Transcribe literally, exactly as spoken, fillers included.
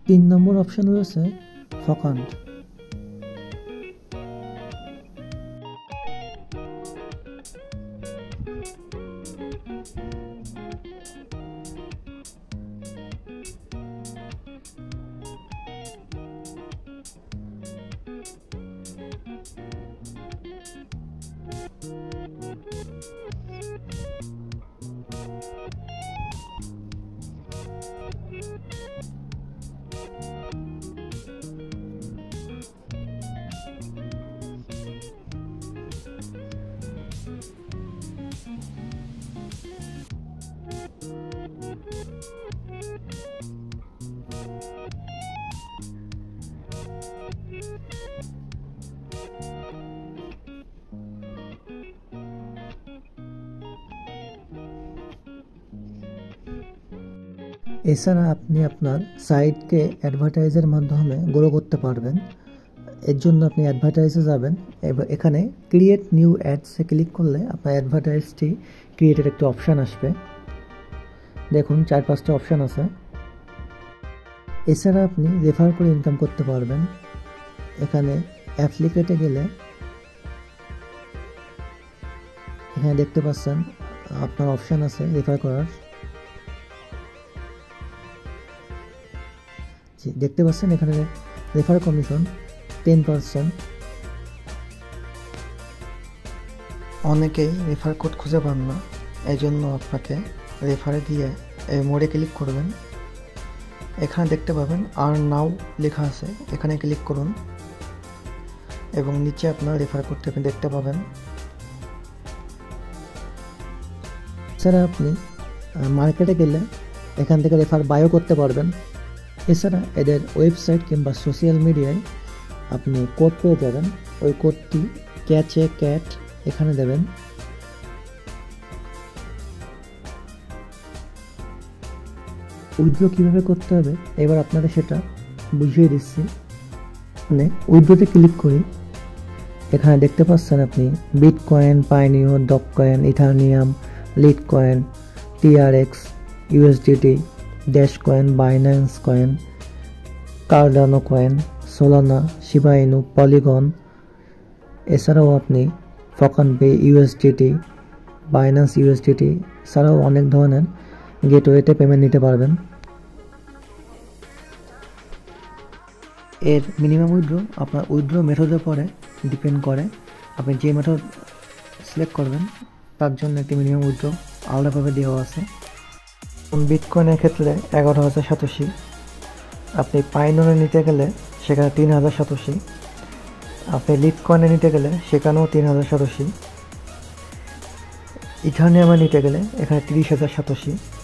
তিন নম্বর অপশন রয়েছে ফকান্ড। এছাড়া আপনি আপনার সাইটকে অ্যাডভার্টাইজের মাধ্যমে গ্রো করতে পারবেন। এর জন্য আপনি অ্যাডভার্টাইজে যাবেন, এবার এখানে ক্রিয়েট নিউ অ্যাডসে ক্লিক করলে আপনার অ্যাডভার্টাইজটি ক্রিয়েটের একটা অপশান আসবে। দেখুন চার পাঁচটা অপশান আছে। এছাড়া আপনি রেফার করে ইনকাম করতে পারবেন। এখানে অ্যাপ্লিকেটে গেলে এখানে দেখতে পাচ্ছেন আপনার অপশান আছে রেফার করার। দেখতে পাচ্ছেন এখানে রেফার কমিশন টেন পার্সেন্ট। অনেকেই রেফার কোড খুঁজে পান না, এই জন্য আপনাকে রেফারে গিয়ে এই মোড়ে ক্লিক করবেন। এখানে দেখতে পাবেন আর্ন নাও লেখা আছে, এখানে ক্লিক করুন এবং নিচে আপনার রেফার কোডটি আপনি দেখতে পাবেন। এছাড়া আপনি মার্কেটে গেলে এখান থেকে রেফার বায়ও করতে পারবেন। এছাড়া এদের ওয়েবসাইট কিংবা সোশ্যাল মিডিয়ায় আপনি কোড পেয়ে যাবেন, ওই কোডটি ক্যাচে ক্যাট এখানে দেবেন। উইথড্র কীভাবে করতে হবে এবার আপনাদের সেটা বুঝিয়ে দিচ্ছি। মানে উইথড্রতে ক্লিক করি, এখানে দেখতে পাচ্ছেন আপনি বিটকয়েন, পাইনিও, Dogecoin, Ethereum, Litecoin, TRX, USDT, Dash coin, Binance coin, Cardano coin, Solana, Shiba Inu, Polygon. এছাড়াও আপনি ফকানপে, ইউএসডিটি, বাইন্যান্স ইউএসডিটি ছাড়াও অনেক ধরনের গেটওয়েতে পেমেন্ট নিতে পারবেন। এর মিনিমাম উইথড্র আপনার উইথড্র মেথডের পরে ডিপেন্ড করে। আপনি যে মেথড সিলেক্ট করবেন তার জন্য একটি মিনিমাম উইথড্র আলাদাভাবে দেওয়া আছে। বিটকয়েনের ক্ষেত্রে এগারো হাজার সাতাশি, আপনি পাইননে নিতে গেলে সেখানে তিন হাজার সাতাশি, আপনি লিড কয়েনে নিতে গেলে সেখানেও তিন হাজার সাতাশি, ইথারনিয়ামে নিতে গেলে এখানে তিরিশ হাজার সাতাশি।